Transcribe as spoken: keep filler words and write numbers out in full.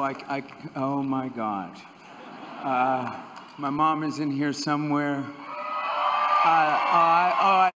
I, I, oh my God. Uh, my mom is in here somewhere. Uh, I, oh, I,